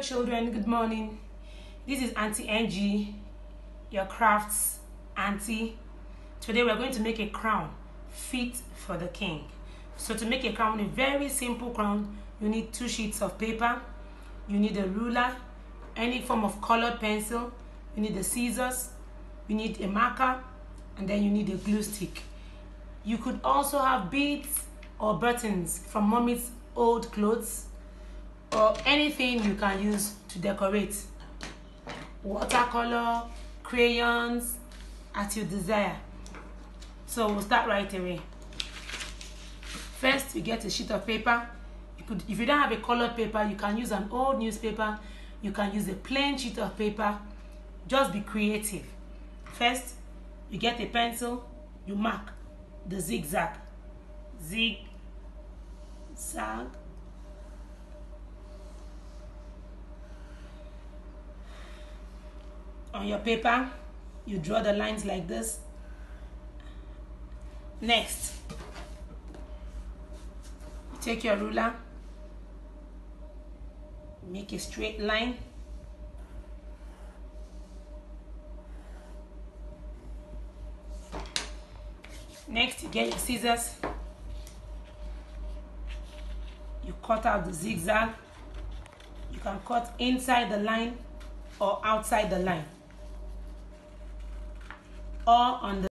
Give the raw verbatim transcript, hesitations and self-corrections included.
children, good morning. This is Auntie Angie, your crafts auntie. Today we're going to make a crown fit for the king. So to make a crown, a very simple crown, you need two sheets of paper, you need a ruler, any form of colored pencil, you need the scissors, you need a marker, and then you need a glue stick. You could also have beads or buttons from mommy's old clothes, or anything you can use to decorate. Watercolor, crayons, as you desire. So we'll start right away. First, you get a sheet of paper. You could, if you don't have a colored paper, you can use an old newspaper. You can use a plain sheet of paper. Just be creative. First, you get a pencil. You mark the zigzag. Zig, zag. On your paper, you draw the lines like this. Next, you take your ruler, make a straight line. Next, you get your scissors. You cut out the zigzag. You can cut inside the line or outside the line, or on the